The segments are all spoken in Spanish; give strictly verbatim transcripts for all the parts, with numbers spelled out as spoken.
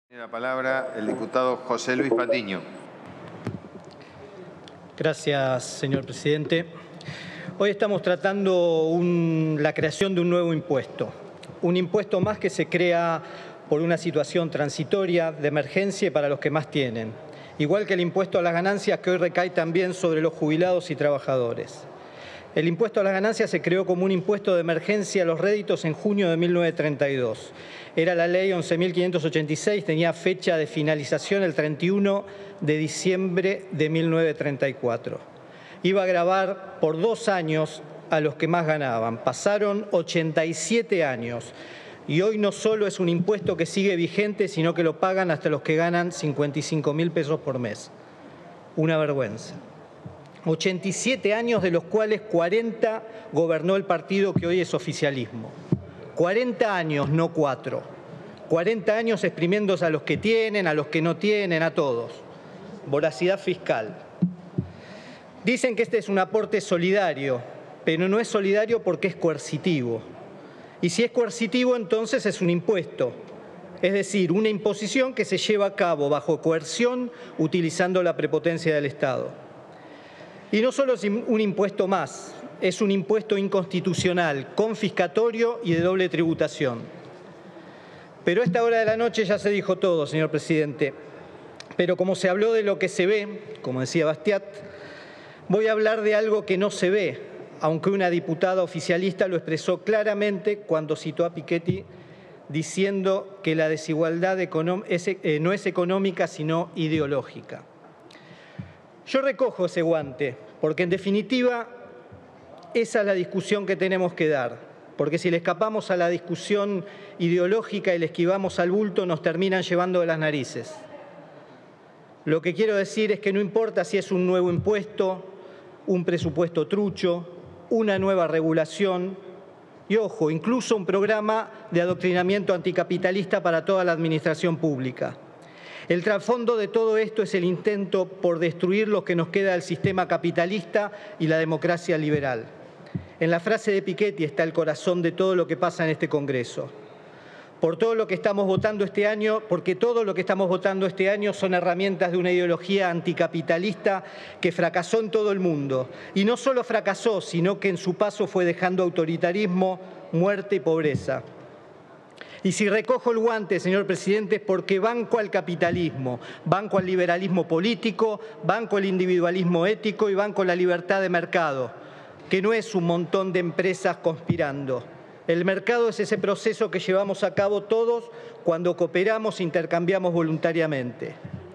Tiene la palabra el diputado José Luis Patiño. Gracias, señor presidente. Hoy estamos tratando un, la creación de un nuevo impuesto. Un impuesto más que se crea por una situación transitoria de emergencia para los que más tienen. Igual que el impuesto a las ganancias que hoy recae también sobre los jubilados y trabajadores. El impuesto a las ganancias se creó como un impuesto de emergencia a los réditos en junio de mil novecientos treinta y dos. Era la ley once mil quinientos ochenta y seis, tenía fecha de finalización el treinta y uno de diciembre de mil novecientos treinta y cuatro. Iba a gravar por dos años a los que más ganaban. Pasaron ochenta y siete años y hoy no solo es un impuesto que sigue vigente, sino que lo pagan hasta los que ganan cincuenta y cinco mil pesos por mes. Una vergüenza. ochenta y siete años, de los cuales cuarenta gobernó el partido que hoy es oficialismo. cuarenta años, no cuatro. cuarenta años exprimiéndose a los que tienen, a los que no tienen, a todos. Voracidad fiscal. Dicen que este es un aporte solidario, pero no es solidario porque es coercitivo. Y si es coercitivo, entonces es un impuesto. Es decir, una imposición que se lleva a cabo bajo coerción utilizando la prepotencia del Estado. Y no solo es un impuesto más, es un impuesto inconstitucional, confiscatorio y de doble tributación. Pero a esta hora de la noche ya se dijo todo, señor presidente. Pero como se habló de lo que se ve, como decía Bastiat, voy a hablar de algo que no se ve, aunque una diputada oficialista lo expresó claramente cuando citó a Piketty diciendo que la desigualdad no es económica sino ideológica. Yo recojo ese guante, porque en definitiva esa es la discusión que tenemos que dar, porque si le escapamos a la discusión ideológica y le esquivamos al bulto, nos terminan llevando de las narices. Lo que quiero decir es que no importa si es un nuevo impuesto, un presupuesto trucho, una nueva regulación y, ojo, incluso un programa de adoctrinamiento anticapitalista para toda la administración pública. El trasfondo de todo esto es el intento por destruir lo que nos queda del sistema capitalista y la democracia liberal. En la frase de Piketty está el corazón de todo lo que pasa en este Congreso. Por todo lo que estamos votando este año, porque todo lo que estamos votando este año son herramientas de una ideología anticapitalista que fracasó en todo el mundo. Y no solo fracasó, sino que en su paso fue dejando autoritarismo, muerte y pobreza. Y si recojo el guante, señor presidente, es porque banco al capitalismo, banco al liberalismo político, banco al individualismo ético y banco la libertad de mercado, que no es un montón de empresas conspirando. El mercado es ese proceso que llevamos a cabo todos cuando cooperamos e intercambiamos voluntariamente.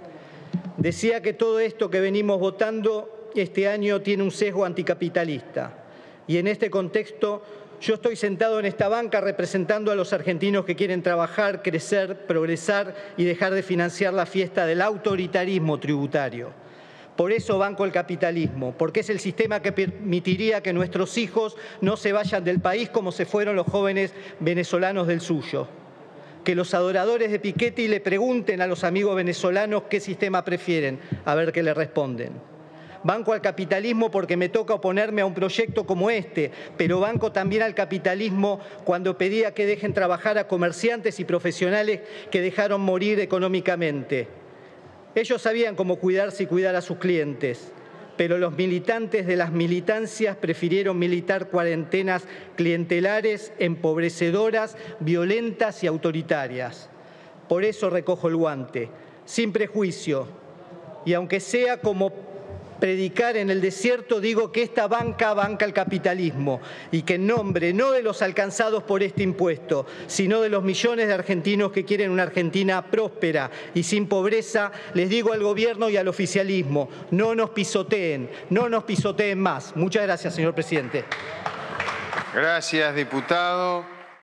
Decía que todo esto que venimos votando este año tiene un sesgo anticapitalista y en este contexto yo estoy sentado en esta banca representando a los argentinos que quieren trabajar, crecer, progresar y dejar de financiar la fiesta del autoritarismo tributario. Por eso banco el capitalismo, porque es el sistema que permitiría que nuestros hijos no se vayan del país como se fueron los jóvenes venezolanos del suyo. Que los adoradores de Piketty le pregunten a los amigos venezolanos qué sistema prefieren, a ver qué le responden. Banco al capitalismo porque me toca oponerme a un proyecto como este, pero banco también al capitalismo cuando pedía que dejen trabajar a comerciantes y profesionales que dejaron morir económicamente. Ellos sabían cómo cuidarse y cuidar a sus clientes, pero los militantes de las militancias prefirieron militar cuarentenas clientelares, empobrecedoras, violentas y autoritarias. Por eso recojo el guante, sin prejuicio, y aunque sea como predicar en el desierto, digo que esta banca banca el capitalismo y que en nombre no de los alcanzados por este impuesto, sino de los millones de argentinos que quieren una Argentina próspera y sin pobreza, les digo al gobierno y al oficialismo, no nos pisoteen, no nos pisoteen más. Muchas gracias, señor presidente. Gracias, diputado.